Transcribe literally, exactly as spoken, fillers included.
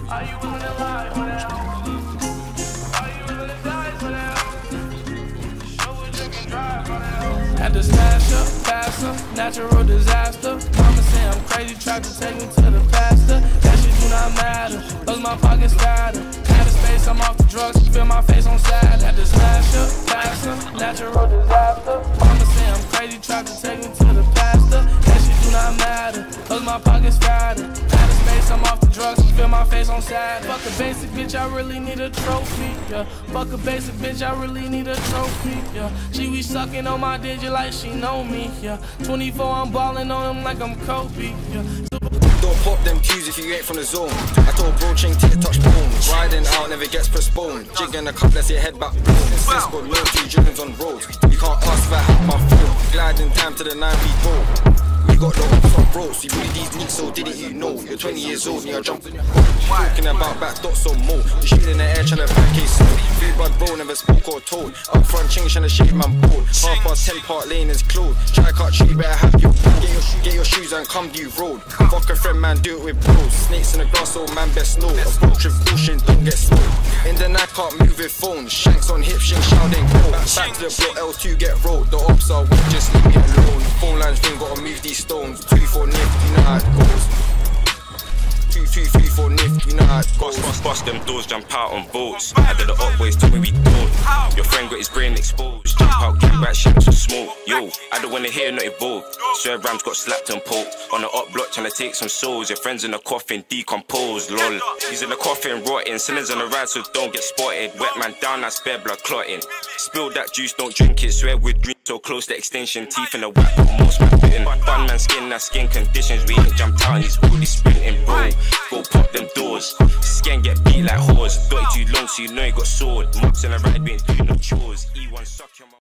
Are you willing to lie for that? Are you willing to die for that? Show what you can drive for that. Had to smash up, pass up, natural disaster. Mama say I'm crazy, tried to take me to the pastor. That shit do not matter, cause my pockets fatter. Had a space, I'm off the drugs, feel my face on sad. Had to smash up, pass up, natural disaster. Mama say I'm crazy, tried to take me to the pastor. That shit do not matter, cause my pockets fatter. Had a space, I'm off the drugs, feel my face on sad. Fuck a basic bitch, I really need a trophy, yeah. Fuck a basic bitch, I really need a trophy, yeah. She be sucking on my digit like she know me, yeah. twenty-four, I'm balling on him like I'm Kobe, yeah. Don't pop them cues if you ain't from the zone. I told bro chain till it touch bone. Riding out never gets postponed. Jig in the cup, let's your head back blown. Cisco, loyalty, driven on roads. You can't ask if I have my phone. Gliding time to the nine feet roll. We got the ops on bros. You bully these niggas, so did it you know. You're twenty years old and you're jumping. Talking about back dots or more. You shooting in the air trying to back case snow. Free bad bro, never spoke or told. Up front change trying to shave man board. Half past ten part lane is closed. Try cut tree, better have your Get your, get your shoes and come do road. Fuck a friend man, do it with bros. Snakes in the grass, old man best know. Approach with bullshit, don't get slow. In the night can't move with phones. Shanks on hips, shing shouting cold. Back to the block, L two get rolled. The ops are weak, just leave it alone. Phone lines thing, gotta move these stones. Two for nip, you know how it goes. Two, two, three, four nip, you know how it goes. Bust, bust, bust them doors, jump out on boats. I did the up boys, told me we don't. Your friend got his brain exposed. Jump out, keep back, shit to smoke. Yo, I don't wanna hear not evolved. Swear Rams got slapped and poked. On the up block, trying to take some souls. Your friends in the coffin, decomposed, lol. He's in the coffin, rotting. Sinners on the ride, so don't get spotted. Wet man down, that's bare blood clotting. Spill that juice, don't drink it. Swear we're drink so close to extinction. Teeth in the whack, but most man bitten. Fun man skin, that skin conditions. We ain't jumped out, he's already sprinting, bro. Go pop them doors. Skin get beat like whores. Got it too long, so you know you got sword. Mops in the ride, we ain't doing no chores. E one suck your